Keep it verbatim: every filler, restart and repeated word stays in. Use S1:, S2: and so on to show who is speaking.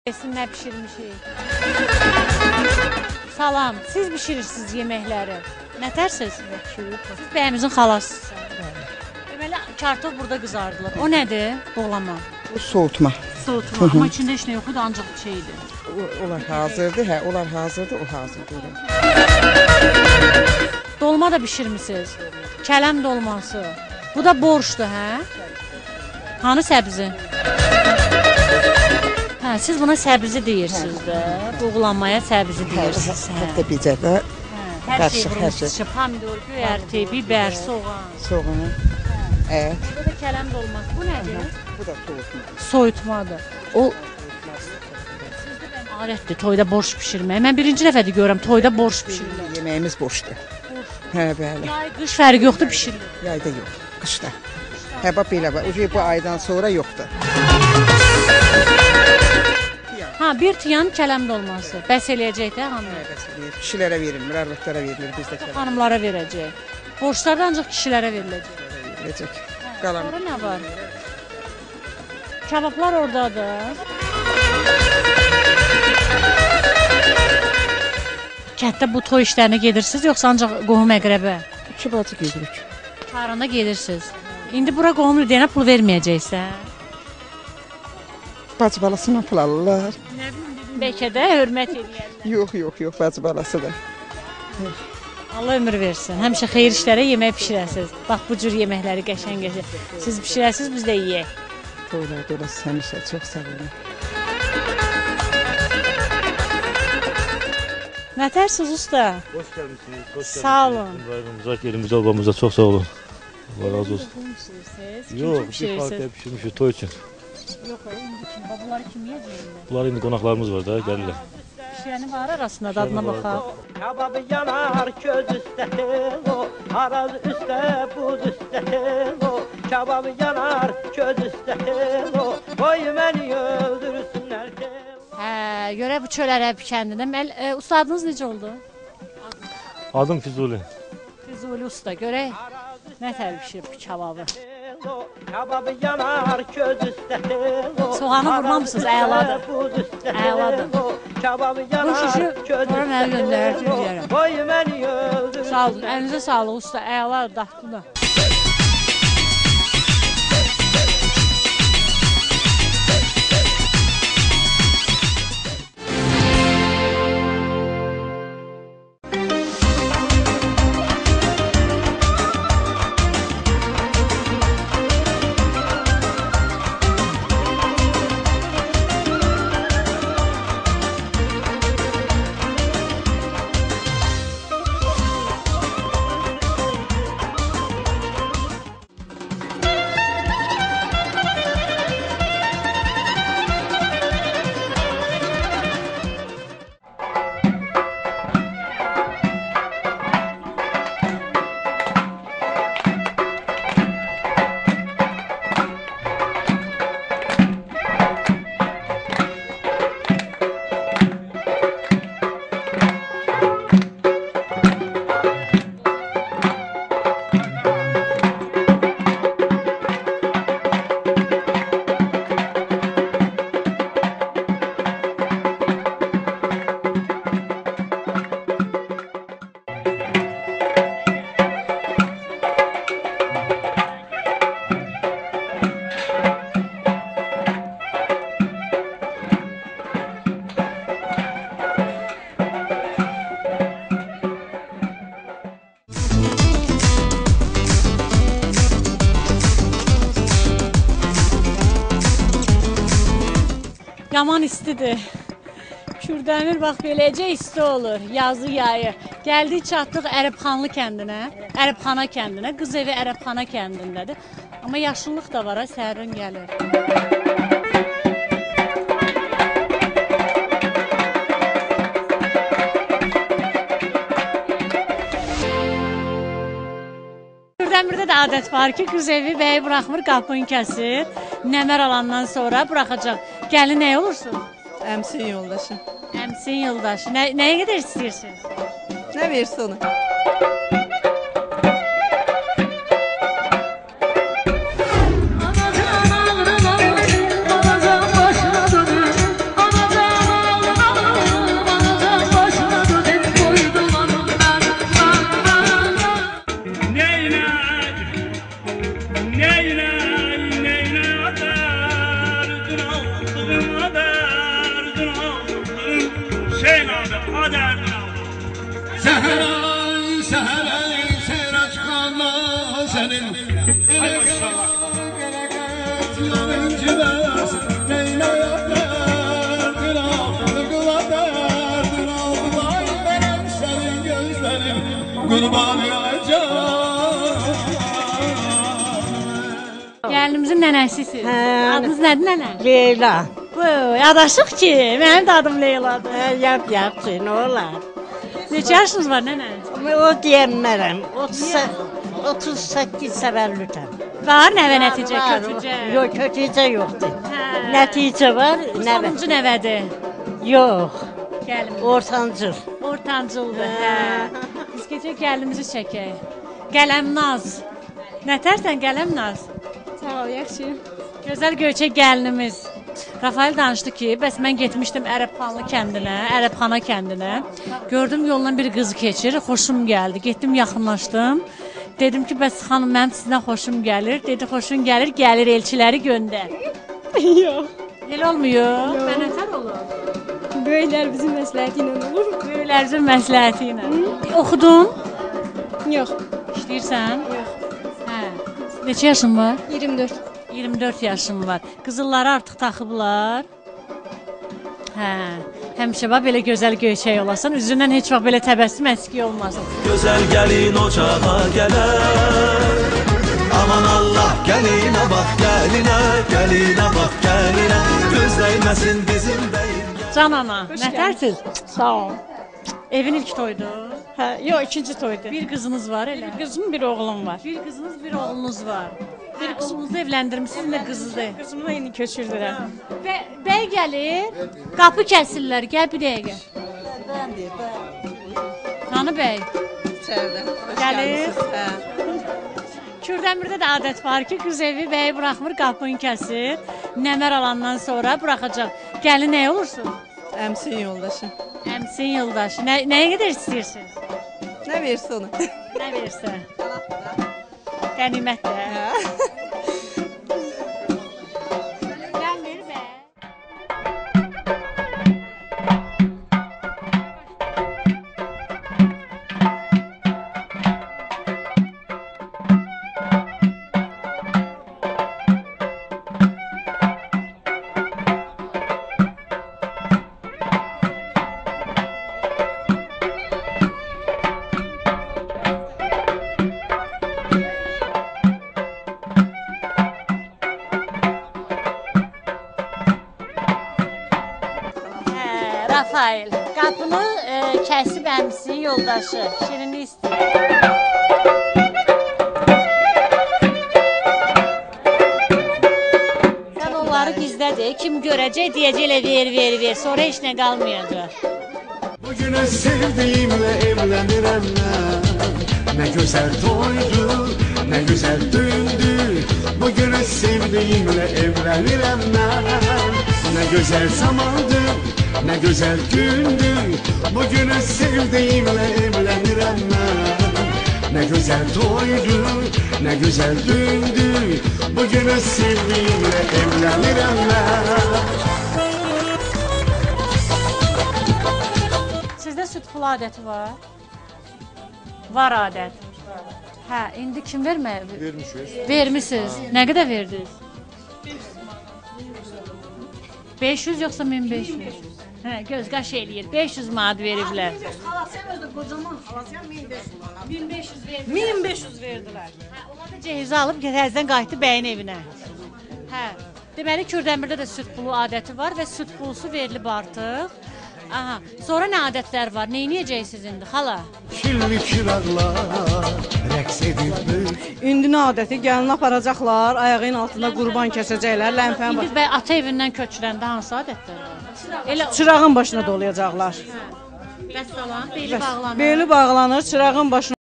S1: Nə pişirmişik? Salam, siz pişirirsiniz yeməkləri. Nə tərsiz? Siz bəyimizin xalasısınız. Deməli, kartof burada qızardılır. O nədir? Doğlama.
S2: Bu soğutma.
S1: Soğutma. Amma içində heç nə yox idi, ancaq şeydir.
S2: Onlar hazırdır, hə, onlar hazırdır, o hazırdır.
S1: Dolma da pişirmişsiniz. Kələm dolması. Bu da borşdur, hə? Hanı səbzi? Hə, siz buna səbzi deyirsiniz də. Buğulanmaya səbzi deyirsiniz.
S2: Hətta bizə də
S1: hər şey vurulmuş. Pomidor, göyərti, bibər, soğan.
S2: Soğan, ət.
S1: Bu da kələm dolması. Bu nədir?
S2: Bu da soğutma.
S1: Soyutmadır. O adətdir toyda borş pişirmək. Mən birinci dəfədir görürəm toyda borş pişirirlər.
S2: Yeməyimiz boşdur. Hə, bəli.
S1: Yay, qış fərqi yoxdur pişirilir.
S2: Yayda yox, qışda. Hə, bax belə bax. Ucu bu aydan sonra yoxdur.
S1: Ha, bir tiyan kələm dolması. Bəs eləyəcək də hanım?
S2: Bəs eləyir. Kişilərə verilmir, arvadlara verilir, bizdə kələm.
S1: Xanımlara verəcək. Borçlar da ancaq kişilərə veriləcək.
S2: Veriləcək. Qalan.
S1: Sonra nə var? Kabablar oradadır. Kətdə bu toy işlərinə gedirsiniz, yoxsa ancaq qohum əqrəbə?
S2: İki bacı gedirik.
S1: Çağıranda gedirsiniz. İndi bura qohum deyənə pul verməyəcəksən.
S2: Bacı balasına pul alırlar.
S1: Nə bilim, bəlkə də hörmət eləyərlər.
S2: Yox, yox, yox, bacı balası da.
S1: Allah ömür versin. Həmişə xeyir işlərə yemək pişirəsiniz. Bax, bu cür yeməkləri qəşəng-qəşəng. Siz pişirəsiniz, biz də yeyək.
S2: Toylar dolası həmişə, çox sağ olun.
S1: Nə tərsiniz usta?
S3: Hoş gəlmişsiniz. Hoş
S1: Sağ olun.
S3: Bayramımıza, elimizə, obamıza çox sağ olun. Allah razı olsun.
S1: Kim pişirirsiniz?
S3: Yox, bir partiya pişirmişik toy üçün.
S1: Yox, indi kim? Bunları kim yiyəcəklər?
S3: Bunlar indi qonaqlarımız var da, gəlirlər.
S1: Pişirəni var arasında, dadına baxaq.
S4: Kababı yanar köz üstə o, araz üstə buz üstə o, kababı yanar köz üstə o, qoy məni öldürsünlər ki.
S1: Hə, görək bu Çölərəb kəndində. Məl, e, ustadınız necə oldu?
S3: Adım Füzuli.
S1: Füzuli usta, görək nə tər pişirib bu kababı.
S4: Kababı yanar köz üstə o,
S1: soğanı vurmamısınız, əladır. Əladır.
S4: Kababı
S1: Bu
S4: yanar
S1: şişi
S4: köz
S1: sonra mənə göndərirdim deyərəm.
S4: qoy məni öldürsünlər.
S1: Sağ olun, əlinizə sağlıq usta, əladır, daxtıdır. Yaman istidir. Kürdəmir bax beləcə isti olur, yazı yayı. Gəldik çatdıq Ərəbxanlı kəndinə, Ərəbxana kəndinə. Qız evi Ərəbxana kəndindədir. Amma yaşıllıq da var, sərin gəlir. Kürdəmirdə də adət var ki, qız evi bəyi buraxmır, qapını kəsir. Nəmər alandan sonra buraxacaq. Gəlin nəyə olursun?
S5: Əmsin yoldaşı.
S1: Əmsin yoldaşı. Nə, nəyə qədər istəyirsiniz?
S5: Nə versin onu?
S4: Anacan ağrılar, anacan başına dönür, anacan
S6: Səhər-ay, səhər-ay, seyrə çıxanma sənin. Yarıncı dəsin, neynəyə dərdir, ağlıqla dərdir, ağlıqlar verəm sənin gözlərin, qurban yayacaq.
S1: Gəlinimizin nənəsisiz.
S7: Hə.
S1: Adınız nədir nənə?
S7: Leyla.
S1: Bu, yadaşıq ki, mənim də adım Leyladır.
S7: Hə, yap yapsın, nə olar?
S1: Neçə yaşınız var nənə?
S7: O deyəmmərəm. otuz səkkiz səvəllütəm.
S1: Var nəvə nəticə, kötücə.
S7: Yox, kötücə yoxdur.
S1: Hə.
S7: Nəticə var, nəvə.
S1: Sonuncu nəvədir.
S7: Yox,
S1: Gəlim.
S7: ortancıl.
S1: Ortancıldır. Hə. Biz keçək gəlinimizi çəkək. Qələmnaz. Nətərsən Qələmnaz?
S8: Sağ ol, yaxşı.
S1: Gözəl göyçək gəlinimiz. Rafael danışdı ki, bəs mən getmişdim Ərəbxanlı kəndinə, Ərəbxana kəndinə. Gördüm yoldan bir qız keçir, xoşum gəldi. Getdim, yaxınlaşdım. Dedim ki, bəs xanım, mənim sizdən xoşum gəlir. Dedi, xoşun gəlir, gəlir elçiləri göndər.
S8: Yox.
S1: Elə olmuyor. Mən nətər olur?
S8: Böyüklər bizim məsləhəti ilə olur.
S1: Böyüklərimizin məsləhəti ilə. Oxudun?
S8: Yox.
S1: İşləyirsən? Yox. Hə. Neçə yaşın var?
S8: iyirmi dörd.
S1: iyirmi dörd yaşım var. Qızılları artıq taxıblar. Hə, həmişə bax belə gözəl göyçək olasan, üzündən heç vaxt belə təbəssüm əski olmasın.
S9: Gözəl gəlin ocağa gələr. Aman Allah, gəlinə bax, gəlinə, gəlinə bax, gəlinə. Gözləyməsin bizim deyil.
S1: Can ana, nətərsiz?
S8: Sağ ol.
S1: Evin ilk toydu.
S8: Hə, yox, ikinci toydur.
S1: Bir qızınız var elə.
S8: Bir qızım, bir oğlum var.
S1: Bir qızınız, bir oğlunuz var. Bir oğlunuzu evləndirmisiniz, nə qızıdır?
S8: Qızımla yeni köçürdülər.
S1: Və bəy gəlir, qapı kəsirlər, gəl bir dəqiqə. Hanı bəy?
S5: İçəridə.
S1: Gəlir.
S5: Hə.
S1: Kürdəmirdə də adət var ki, qız evi bəyi buraxmır, qapını kəsir. Nəmər alandan sonra buraxacaq. Gəlin nə olursun?
S5: Əmsin yoldaşım.
S1: Əmsin yoldaşı. Nə, nəyə qədər istəyirsiniz?
S5: Nə versin onu?
S1: Nə verirsə? Qənimət də. Gəl ver bə. Rafael, qapını e, kəsib əmsin yoldaşı, şirini istəyir. Sən onları gizlədir, kim görəcək, deyəcək elə ver, ver, ver, sonra heç nə qalmayacaq.
S6: Bugünə sevdiyimlə evlənirəm mən. Nə gözəl toydu, nə gözəl dündü. Bugünə sevdiyimlə evlənirəm mən. Nə gözəl zamandı, nə gözəl gündü. Bugünə sevdiyimlə evlənirəm mən. Nə gözəl toydu, nə gözəl dündü. Bugünə sevdiyimlə evlənirəm mən.
S1: Sizdə süd pulu adəti var? Var adət. Hə, indi kim verməyə? Vermişiz. Vermişsiniz. Nə qədər verdiniz? beş yüz yoxsa min beş yüz? Hə, göz qaş eləyir. beş yüz manat veriblər.
S2: Xalasiyəm özü qocaman xalasiyəm min beş yüz manat.
S1: min beş yüz verdilər.
S2: min beş yüz verdilər.
S1: Hə, onlar da cehizə alıb təzədən qayıtdı bəyin evinə. Hə. Deməli Kürdəmirdə də süd pulu adəti var və süd pulusu verilib artıq. Aha. Sonra nə adətlər var? Nə edəcəksiniz indi xala?
S6: Kirli çıraqlar rəqs edir böyük.
S5: İndi nə adəti gəlin aparacaqlar, ayağının altında qurban kəsəcəklər, ləmpən
S1: İndi
S5: baş.
S1: bəy ata evindən köçürəndə hansı adətlər var? Elə
S5: Çırağın başına dolayacaqlar.
S1: Vəssalam, beli bağlanır.
S5: Beli bağlanır, çırağın başına